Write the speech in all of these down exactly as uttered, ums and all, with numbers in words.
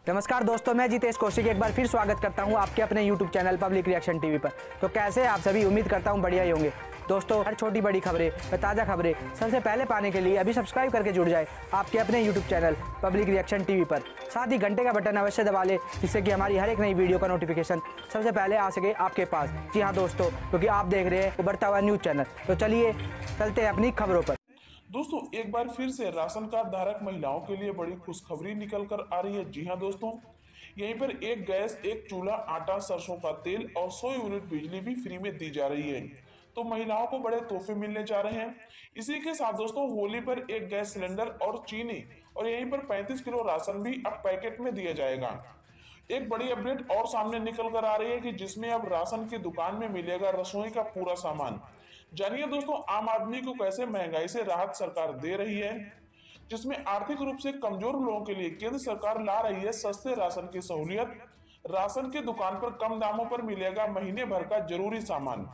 नमस्कार दोस्तों, मैं जितेश कौशिक एक बार फिर स्वागत करता हूं आपके अपने YouTube channel public reaction TV पर। तो कैसे आप सभी, उम्मीद करता हूं बढ़िया ही होंगे। दोस्तों, हर छोटी बड़ी खबरें व ताज़ा खबरें सबसे पहले पाने के लिए अभी सब्सक्राइब करके जुड़ जाए आपके अपने YouTube channel public reaction TV पर। साथ ही घंटे का बटन अवश्य दबा ले, जिससे कि हमारी हर एक नई वीडियो का नोटिफिकेशन सबसे पहले आ सके आपके पास। जी हाँ दोस्तों, क्योंकि आप देख रहे हैं उभरता हुआ न्यूज़ चैनल। तो चलिए चलते हैं अपनी खबरों पर। दोस्तों, एक बार फिर से राशन कार्ड धारक महिलाओं के लिए बड़ी खुशखबरी निकल कर आ रही है। जी हां दोस्तों, यहीं पर एक गैस, एक चूल्हा, आटा, सरसों का तेल और सौ यूनिट बिजली भी फ्री में दी जा रही है। तो महिलाओं को बड़े तोहफे मिलने जा रहे हैं। इसी के साथ दोस्तों, होली पर एक गैस सिलेंडर और चीनी और यहीं पर पैंतीस किलो राशन भी अब पैकेट में दिया जाएगा। एक बड़ी अपडेट और सामने निकल कर आ रही है कि जिसमें अब राशन की दुकान में मिलेगा रसोई का पूरा सामान। जानिए दोस्तों, आम आदमी को कैसे महंगाई से राहत सरकार दे रही है, जिसमें आर्थिक रूप से कमजोर लोगों के लिए केंद्र सरकार ला रही है सस्ते राशन की सहूलियत। राशन की दुकान पर कम दामों पर मिलेगा महीने भर का जरूरी सामान।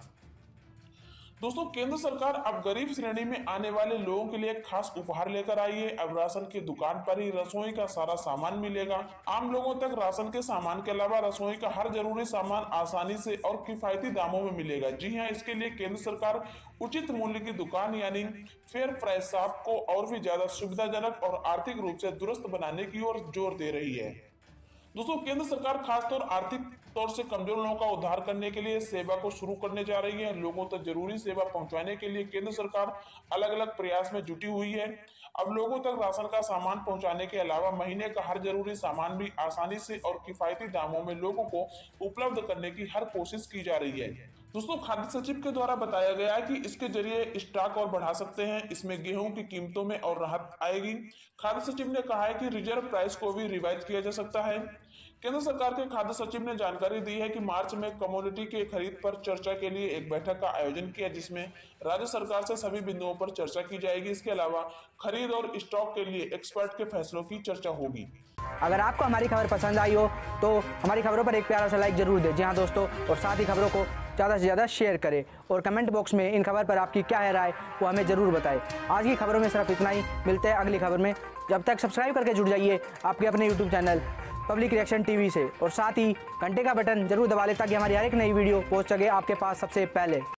दोस्तों, केंद्र सरकार अब गरीब श्रेणी में आने वाले लोगों के लिए खास उपहार लेकर आई है। अब राशन की दुकान पर ही रसोई का सारा सामान मिलेगा। आम लोगों तक राशन के सामान के अलावा रसोई का हर जरूरी सामान आसानी से और किफायती दामों में मिलेगा। जी हां, इसके लिए केंद्र सरकार उचित मूल्य की दुकान यानी फेयर प्राइस शॉप को और भी ज्यादा सुविधाजनक और आर्थिक रूप से दुरुस्त बनाने की ओर जोर दे रही है। दोस्तों, केंद्र सरकार खासतौर आर्थिक तौर से कमजोर लोगों का उद्धार करने के लिए सेवा को शुरू करने जा रही है। लोगों तक जरूरी सेवा पहुंचाने के लिए केंद्र सरकार अलग अलग प्रयास में जुटी हुई है। अब लोगों तक राशन का सामान पहुंचाने के अलावा महीने का हर जरूरी सामान भी आसानी से और किफायती दामों में लोगों को उपलब्ध करने की हर कोशिश की जा रही है। दोस्तों, खाद्य सचिव के द्वारा बताया गया है कि इसके जरिए स्टॉक और बढ़ा सकते हैं। इसमें गेहूं की कीमतों में और राहत आएगी। खाद्य सचिव ने कहा है कि रिजर्व प्राइस को भी रिवाइज किया जा सकता है। केंद्र सरकार के खाद्य सचिव ने जानकारी दी है कि मार्च में कमोडिटी के खरीद पर चर्चा के लिए एक बैठक का आयोजन किया, जिसमें राज्य सरकार से सभी बिंदुओं पर चर्चा की जाएगी। इसके अलावा खरीद और स्टॉक के लिए एक्सपर्ट के फैसलों की चर्चा होगी। अगर आपको हमारी खबर पसंद आई हो तो हमारी खबरों पर एक प्यारा सा लाइक जरूर दें। जी हाँ दोस्तों, और साथ ही खबरों को ज़्यादा से ज़्यादा शेयर करें और कमेंट बॉक्स में इन खबर पर आपकी क्या है राय वो हमें ज़रूर बताएं। आज की खबरों में सिर्फ इतना ही। मिलते हैं अगली खबर में। जब तक सब्सक्राइब करके जुड़ जाइए आपके अपने YouTube channel public reaction TV से, और साथ ही घंटे का बटन जरूर दबा लें ताकि हमारी हर एक नई वीडियो पहुंच सके आपके पास सबसे पहले।